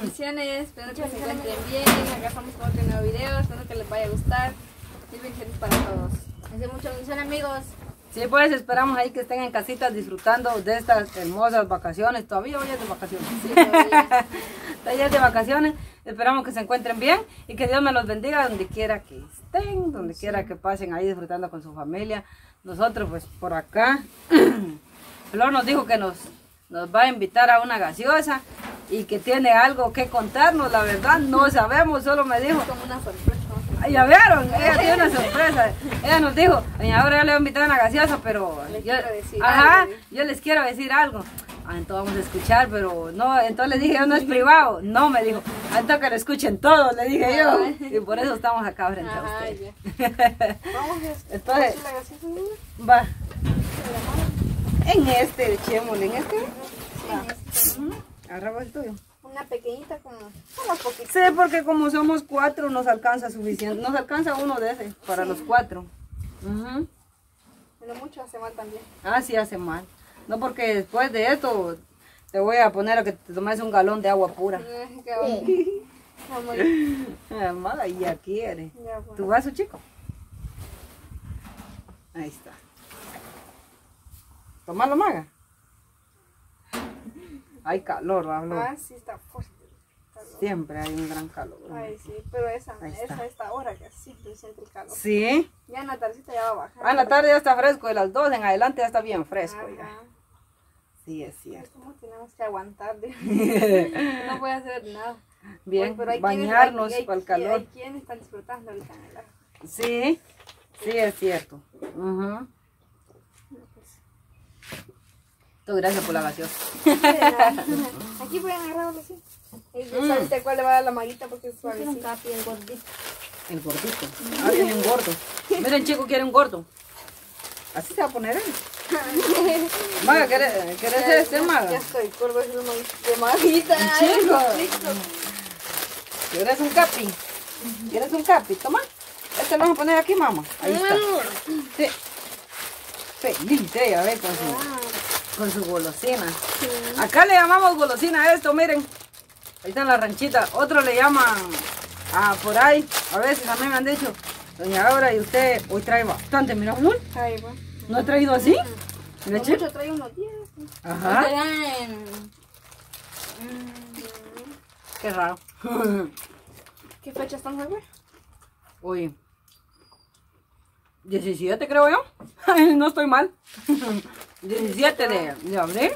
bendiciones, espero que se encuentren bien. Acá estamos con otro nuevo video, espero que les vaya a gustar. Y bendiciones para todos. Hace mucha bendición, amigos. Sí, pues esperamos ahí que estén en casitas disfrutando de estas hermosas vacaciones. Todavía hoy es de vacaciones. Sí, todavía. Todavía es de vacaciones. Esperamos que se encuentren bien y que Dios me los bendiga donde quiera que estén, donde quiera que pasen ahí disfrutando con su familia. Nosotros pues por acá, Flor nos dijo que nos va a invitar a una gaseosa y que tiene algo que contarnos. La verdad no sabemos, solo me dijo. Como una sorpresa. Ya vieron, ella tiene una sorpresa. Ella nos dijo, doña Aura, yo le voy a invitar a una gaseosa, pero yo les quiero decir algo. Entonces vamos a escuchar, pero no, entonces le dije yo, no es privado. No, me dijo, entonces que lo escuchen todos, le dije yo. Y por eso estamos acá frente a ustedes. Vamos entonces, la gaseosa, niña. va. En este, echémosle, en este. Agarra el tuyo. Una pequeñita como unos poquitos. Sí, porque como somos 4 nos alcanza suficiente. Nos alcanza uno de ese para los 4. Pero mucho hace mal también. Ah, sí hace mal. No, porque después de esto te voy a poner a que te tomes un galón de agua pura. Mamá, ya quiere. Ya, bueno. ¿Tu vaso, chico? Ahí está. Tomalo, maga. Hay calor, hablo. Ah, sí, está fuerte. Siempre hay un gran calor. Ay, sí, pero esa Ahí está. esta hora que sí se siente el calor. Sí. Ya en la tardecita ya va a bajar. Ah, en la tarde ya está fresco, de las 2 en adelante ya está bien fresco. Ajá. Ya. Sí, es cierto. ¿Cómo tenemos que aguantar? No puede hacer nada. Bien, Pero hay bañarnos quienes, para el calor. Hay quienes están disfrutando ahorita en el agua. Sí, sí es cierto. Todo gracias por la gaseosa. Aquí pueden agarrarlo así. Y ya sabes cuál le va a dar la maguita porque es Quiero un suavecito. capi, el gordito. El gordito. Ah, viene un gordo. Miren, chico, quiere un gordo. Así se va a poner él. Maga, ¿querés ser este, Maga? Ya estoy, gordo es de maguita. Chico. ¿Quieres un capi? ¿Quieres un capi? Toma. Este lo vamos a poner aquí, mamá. Ahí está. Sí. Feliz ella, ve, con su golosina. Acá le llamamos golosina a esto, miren. Ahí está en la ranchita. Otros le llaman por ahí. A veces a mí me han dicho, doña Aura, y usted hoy trae bastante, mira, ¿no? Ahí va. ¿No ha traído así? No mucho, trae unos 10. Ajá. Qué raro. ¿Qué fecha estamos hoy? Oye, 17 creo yo. Ay, no estoy mal. 17 de abril.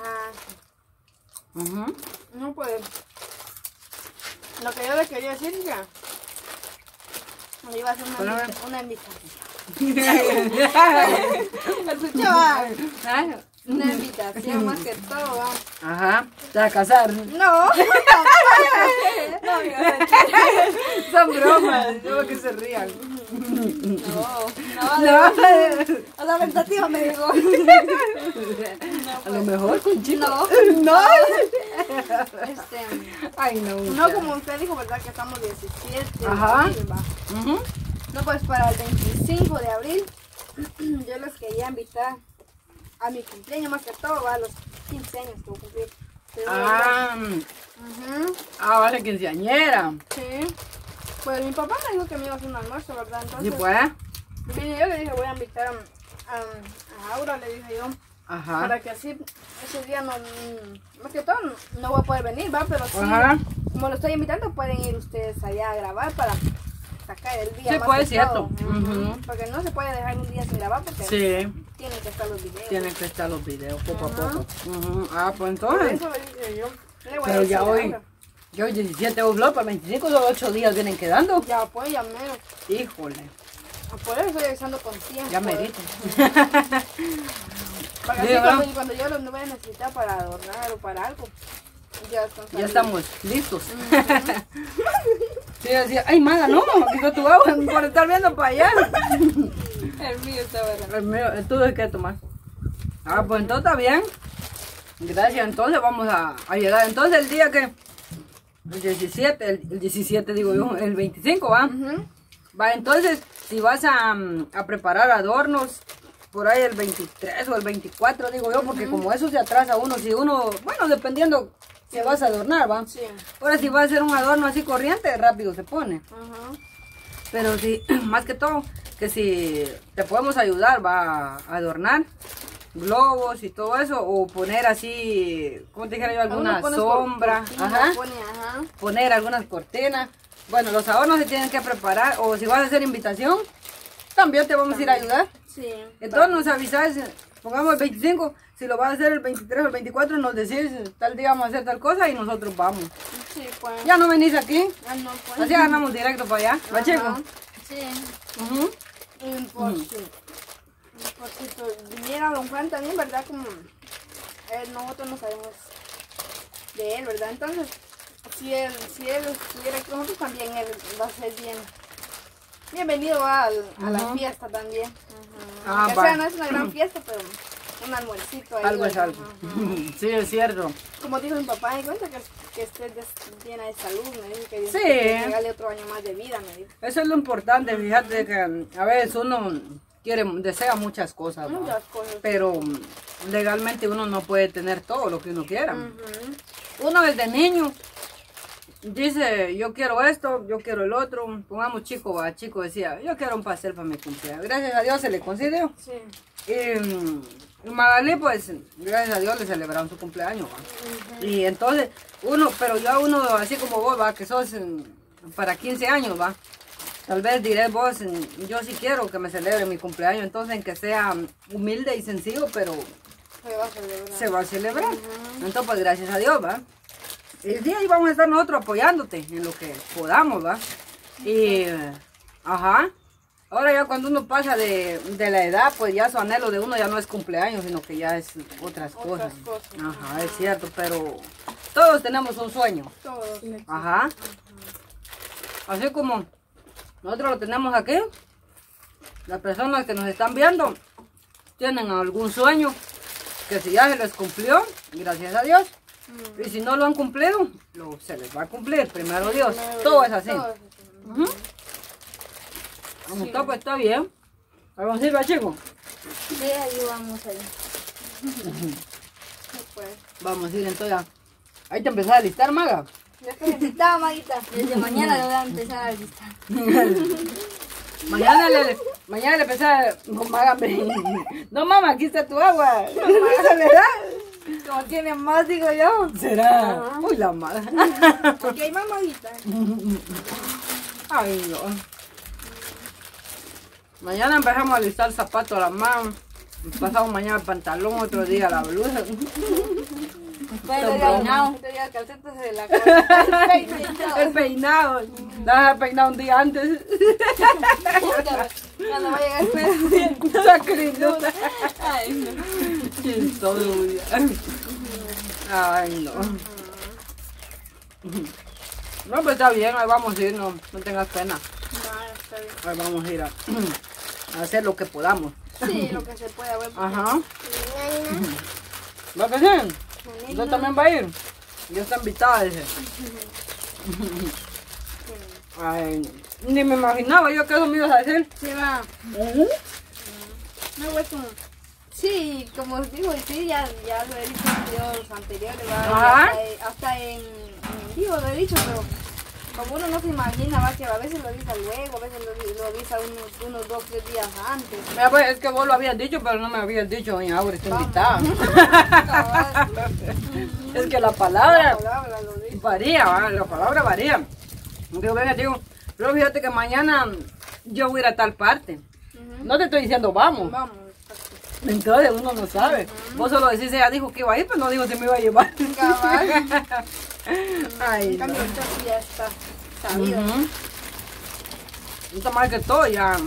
No puede. Lo que yo le quería decir es que le iba a hacer una invitación. ¿Escuchaba? Una invitación más que todo. ¿Va? Ajá, te vas a casar. No. Son bromas, no que se rían. No. A la ventativa me digo. A lo mejor con chico. No. Ay, no. No, como usted dijo, ¿verdad? Que estamos 17 Ajá. de abril, ¿va? No, pues para el 25 de abril yo les quería invitar a mi cumpleaños, más que todo, va, a los 15 años que voy a cumplir. Vale, quinceañera. Sí. Pues mi papá me dijo que me iba a hacer un almuerzo, ¿verdad? Entonces, Sí, pues. yo le dije, voy a invitar a Aura, le dije yo. Ajá. Para que así, ese día no, más que todo, no voy a poder venir, ¿va? Pero sí, como lo estoy invitando, pueden ir ustedes allá a grabar para sacar el día. Sí, más pues, que cierto. todo. Porque no se puede dejar un día sin grabar porque tienen que estar los videos. Tienen que estar los videos poco a poco. Pues Por entonces. eso le dije yo. Le voy a Pero decir ya a hoy, Aura. yo hoy 17 Vlog, para 25 solo 8 días vienen quedando. Ya, pues, ya mero. Híjole, Por eso estoy avisando con tiempo. ya merito. Para Sí, así cuando yo los voy a necesitar para adornar o para algo, ya estamos listos. Sí, decía, ay, Maga, no, quitó tu agua por estar viendo para allá. El mío está bueno. El mío, el tuyo hay que tomar. Pues entonces está bien. Gracias, entonces vamos a llegar. Entonces el día que, el 17 digo yo, el 25 va. Va, entonces si vas a preparar adornos, por ahí el 23 o el 24 digo yo, porque como eso se atrasa uno, si uno, bueno, dependiendo si vas a adornar, ¿va? Sí. Ahora si vas a hacer un adorno así corriente, rápido se pone. Ajá. Pero sí, más que todo, que si te podemos ayudar, va a adornar globos y todo eso, o poner así, como te dijera yo, alguna sombra, ajá, poner algunas cortinas. Bueno, los adornos se tienen que preparar, o si vas a hacer invitación, también te vamos a ir a ayudar. Sí. Entonces nos avisas, pongamos el 25, si lo vas a hacer el 23 o el 24, nos decís tal día vamos a hacer tal cosa y nosotros vamos. Sí, pues. Ya no venís aquí, No, pues. así ganamos directo para allá, ¿va, chico? Sí. Ujú. Por si viniera don Juan también, ¿verdad? Como nosotros no sabemos de él, ¿verdad? Entonces, si él estuviera con nosotros también, él va a ser bienvenido a la fiesta también. Ah, o sea, no es una gran fiesta, pero un almuercito ahí. Algo es algo. Sí, es cierto. Como dijo mi papá, me cuenta que estés llena de salud, me dijo que Dios Sí. te regale otro año más de vida, me dijo. Eso es lo importante, fíjate que a veces uno desea muchas cosas, ¿no? Muchas cosas. Pero legalmente uno no puede tener todo lo que uno quiera. Uno desde niño dice, yo quiero esto, yo quiero el otro. Pongamos Chico, Chico decía, yo quiero un pastel para mi cumpleaños. Gracias a Dios se le concedió. Sí. Y Magalí, pues, gracias a Dios le celebraron su cumpleaños, ¿va? Y entonces, pero yo uno así como vos, va, que sos para 15 años, va. Tal vez diré vos, yo sí quiero que me celebre mi cumpleaños, entonces en que sea humilde y sencillo, pero se va a celebrar. Entonces, pues, gracias a Dios, va. Y sí, ahí vamos a estar nosotros apoyándote en lo que podamos, va. Y, ajá. Ahora ya cuando uno pasa de la edad, pues ya su anhelo de uno ya no es cumpleaños, sino que ya es otras cosas. Ajá, es cierto, pero todos tenemos un sueño. Todos. Ajá. Así como nosotros lo tenemos aquí, las personas que nos están viendo tienen algún sueño que si ya se les cumplió, gracias a Dios. Y si no lo han cumplido, se les va a cumplir, primero Dios. Todo es así. Como está, pues está bien. ¿Vamos a ir, chico? Sí, ahí vamos ahí. Vamos a ir entonces. Ahí te empezás a listar, Maga. Ya estoy invitada, Maguita. Desde mañana le voy a empezar a listar. mañana le empezás con Maga. No, mamá, aquí está tu agua. ¿Verdad? Como tiene más, digo yo. ¿Será? Uy, la madre. Aquí hay más, Maguita. Ay, no. Mañana empezamos a listar el zapato a la mano. Pasamos mañana el pantalón, otro día la blusa. Después el peinado. El peinado. La has peinado un día antes. Cuando va a llegar el Sacrificio. Ay, no. Chistoso. Ay, no. No, pues está bien, ahí vamos a ir, no tengas pena. Ahí vamos a ir a hacer lo que podamos. Sí, lo que se pueda ver. Ajá. ¿Va a ser? ¿Usted también va a ir? Yo está invitada, dice. Ay, ni me imaginaba yo que eso me ibas a decir. Sí, va. No, pues como... Sí, como digo, sí, ya lo he dicho en videos anteriores, ¿va? Hasta en vivo lo he dicho, pero como uno no se imagina, va, que a veces lo avisa luego, a veces lo avisa unos 2 o 3 días antes. Mira, pues, es que vos lo habías dicho, pero no me habías dicho, doña Aura, está invitada. Es que la palabra varía, ¿va? La palabra varía. Digo, venga, digo, pero fíjate que mañana yo voy a ir a tal parte. No te estoy diciendo vamos. Vamos. Entonces uno no sabe. Vos solo decís, ella dijo que iba a ir, pero no dijo si me iba a llevar. Ay, en cambio, esto sí ya está sabido. Está mal que todo, ya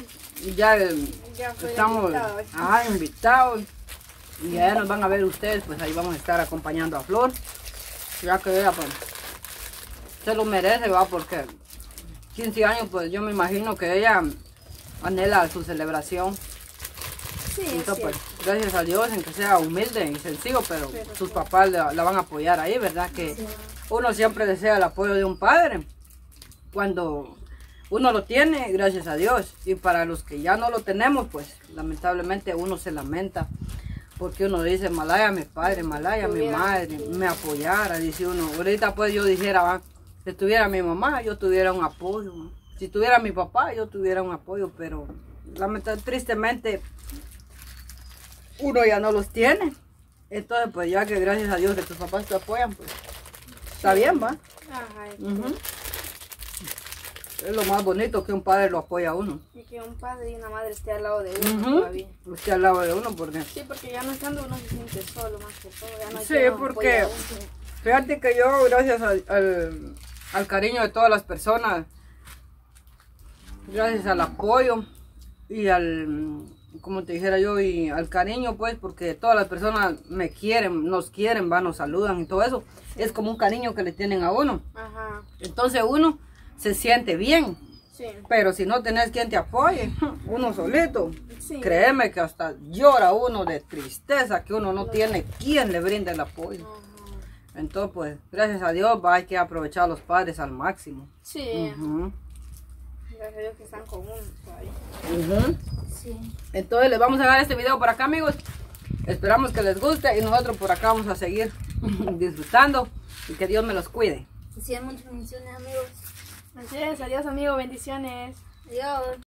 estamos invitados. Y allá nos van a ver ustedes, pues ahí vamos a estar acompañando a Flor. Ya que ella, pues, se lo merece, va, porque 15 años, pues yo me imagino que ella anhela su celebración. Sí, entonces, pues, gracias a Dios en que sea humilde y sencillo, pero sus papás la van a apoyar ahí, ¿verdad? Que uno siempre desea el apoyo de un padre cuando uno lo tiene, gracias a Dios. Y para los que ya no lo tenemos, pues lamentablemente uno se lamenta Porque uno dice, malaya mi padre, malaya mi madre, me apoyara, dice uno. Ahorita pues yo dijera, va, si tuviera mi mamá, yo tuviera un apoyo. ¿Va? Si tuviera mi papá, yo tuviera un apoyo, pero tristemente uno ya no los tiene. Entonces pues ya que gracias a Dios que tus papás te apoyan, pues está bien, va. Ajá. Es lo más bonito que un padre lo apoya a uno. Y que un padre y una madre esté al lado de uno todavía. Esté al lado de uno porque... Sí, porque ya no estando uno se siente solo más que todo. Ya no hay Sí, quien lo porque apoye a uno. fíjate que yo, gracias al cariño de todas las personas, gracias al apoyo y como te dijera yo, y al cariño pues, porque todas las personas me quieren, nos quieren, nos saludan y todo eso, es como un cariño que le tienen a uno. Ajá. Entonces uno se siente bien, Sí. pero si no tenés quien te apoye, uno solito, Sí. créeme que hasta llora uno de tristeza que uno no tiene quien le brinde el apoyo. Ajá. Entonces, pues, gracias a Dios, hay que aprovechar a los padres al máximo. Sí. Ujú. Gracias a Dios que están con uno todavía. Ujú. Sí. Entonces, les vamos a dejar este video por acá, amigos. Esperamos que les guste y nosotros por acá vamos a seguir disfrutando y que Dios me los cuide. Sí, muchas bendiciones, amigos. Así es, adiós amigos, bendiciones. Adiós.